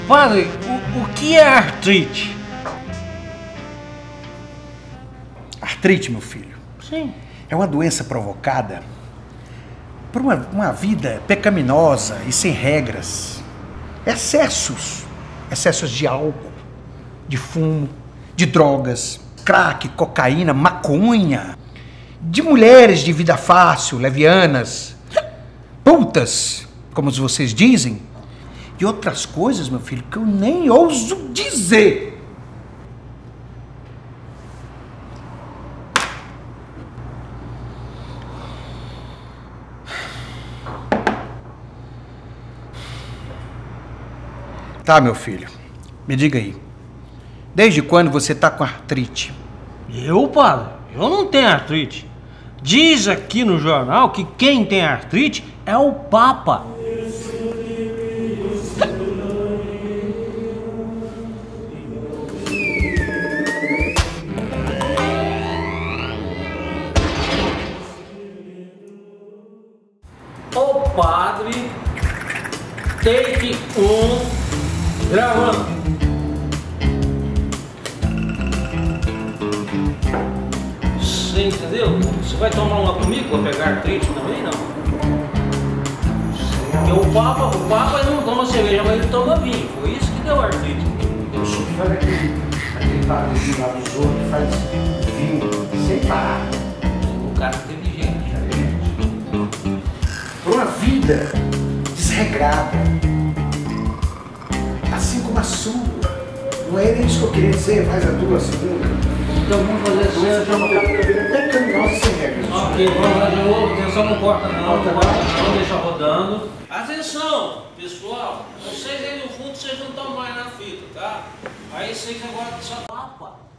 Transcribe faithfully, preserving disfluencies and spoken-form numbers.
Padre, o, o que é artrite? Artrite, meu filho, Sim. é uma doença provocada por uma, uma vida pecaminosa e sem regras. Excessos. Excessos de álcool, de fumo, de drogas, crack, cocaína, maconha, de mulheres de vida fácil, levianas, putas, como vocês dizem, e outras coisas, meu filho, que eu nem ouso dizer. Tá, meu filho, me diga aí, desde quando você tá com artrite? Eu, padre? Eu não tenho artrite. Diz aqui no jornal que quem tem artrite é o Papa. O padre, take um, gravando. Você entendeu? Você vai tomar uma comigo pra pegar artrite também, não? Porque o Papa, o Papa ele não toma cerveja, mas ele toma vinho. Foi isso que deu artrite. Eu sou fã daquele, aquele padrezinho lá dos outros que faz vinho sem parar. O cara é inteligente. Por uma vida desregrada, assim como a sua. Não é nem isso que eu queria dizer, faz a tua, a segunda. Então vamos fazer assim, eu chamo o cara. Pecaminosa sem regras. Ok, vamos lá de novo, atenção, não corta não, não corta não, deixa rodando. Atenção, pessoal, vocês aí no fundo, vocês não estão mais na fita, tá? Aí vocês agora só Papa.